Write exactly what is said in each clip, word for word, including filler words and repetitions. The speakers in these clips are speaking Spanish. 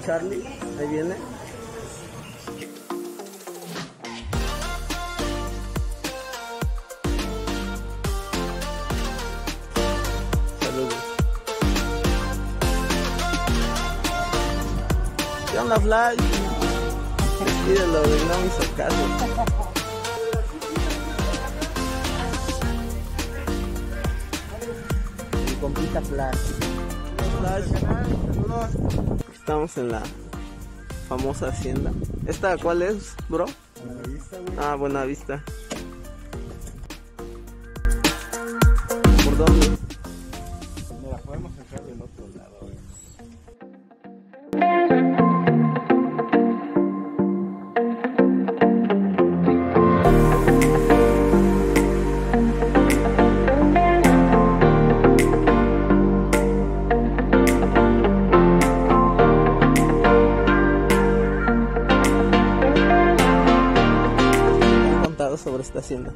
Charlie, ahí viene. Saludos. ¿Qué onda, Flash? Despídelo, güey, no me hizo caso. Mi compita Flash. Flash. Estamos en la famosa hacienda. ¿Esta cuál es, bro? Buenavista, güey. Ah, Buenavista. ¿Por dónde? Mira, podemos entrar del otro lado, güey. Sobre esta hacienda.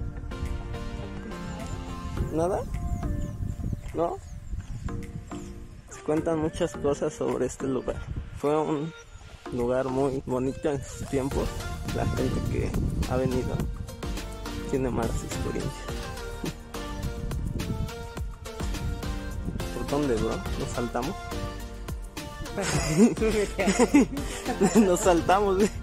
¿Nada? ¿No? Se cuentan muchas cosas sobre este lugar. Fue un lugar muy bonito en sus tiempos. La gente que ha venido tiene malas experiencias. ¿Por dónde, bro? ¿Nos saltamos? Nos saltamos, ¿eh?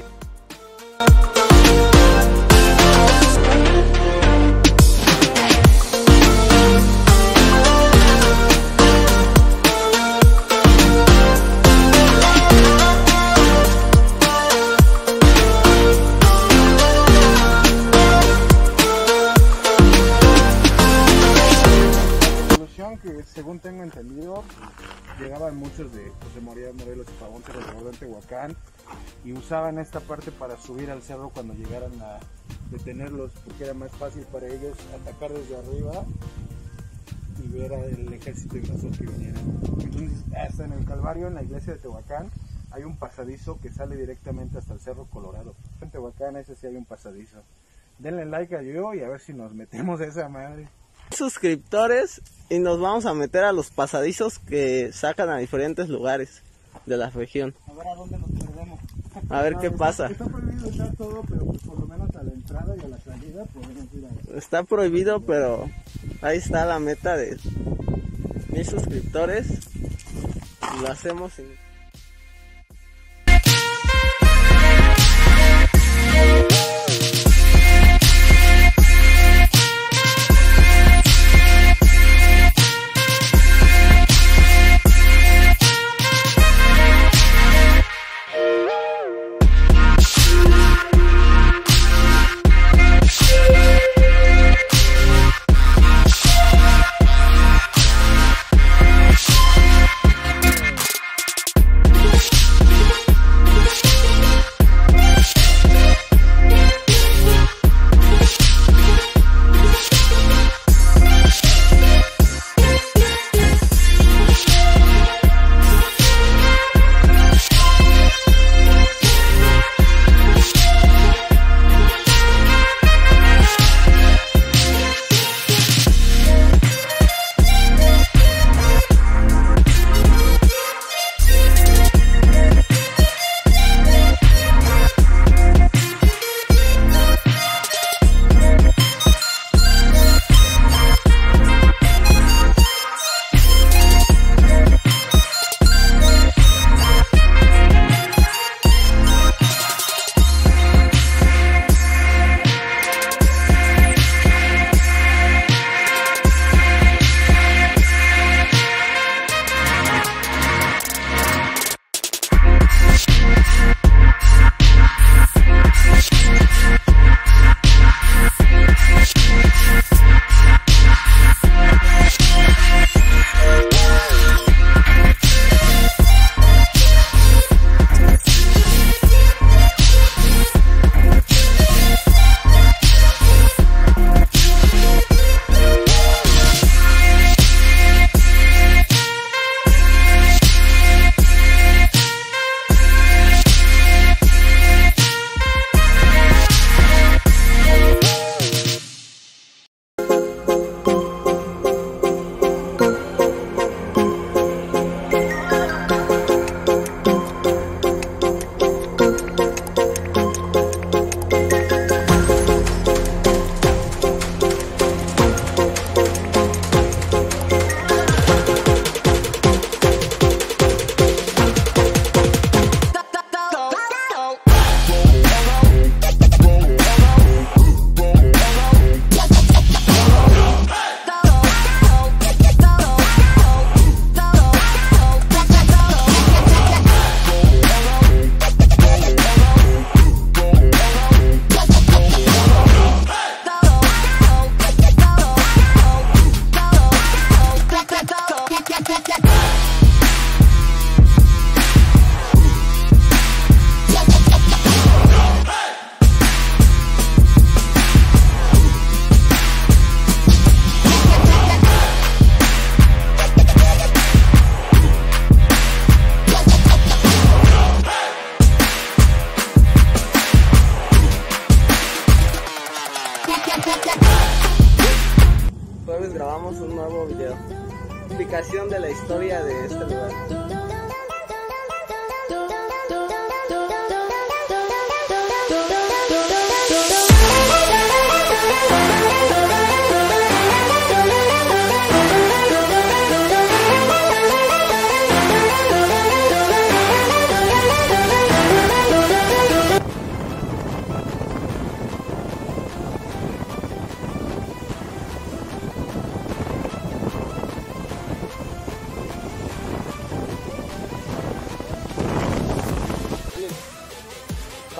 Que según tengo entendido llegaban muchos de José María Morelos y Pavón de Tehuacán y usaban esta parte para subir al cerro cuando llegaran a detenerlos, porque era más fácil para ellos atacar desde arriba y ver al ejército invasor que viniera. Entonces, hasta en el Calvario, en la iglesia de Tehuacán, hay un pasadizo que sale directamente hasta el Cerro Colorado. En Tehuacán ese sí hay un pasadizo. Denle like a yo y a ver si nos metemos a esa madre. Suscriptores y nos vamos a meter a los pasadizos que sacan a diferentes lugares de la región. A ver a dónde nos perdemos. A ver qué pasa. Está prohibido entrar todo, pero pues por lo menos a la entrada y a la salida podemos ir a... Está prohibido, pero ahí está la meta de mil suscriptores. Lo hacemos sin...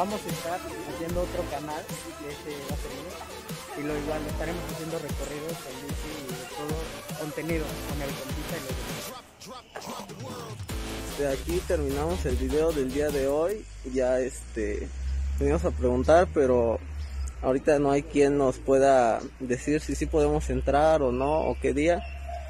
vamos a estar haciendo otro canal, que ese va a ser mío, y lo igual estaremos haciendo recorridos con bici y de todo contenido con el compita y los demás. De aquí terminamos el video del día de hoy. Ya este venimos a preguntar, pero ahorita no hay quien nos pueda decir si sí podemos entrar o no, o qué día.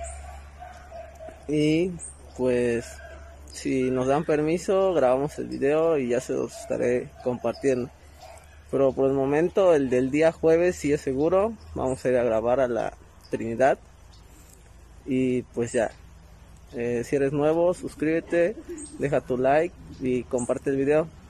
Y pues si nos dan permiso, grabamos el video y ya se los estaré compartiendo. Pero por el momento el del día jueves sí es seguro. Vamos a ir a grabar a la Trinidad. Y pues ya, eh, si eres nuevo, suscríbete, deja tu like y comparte el video.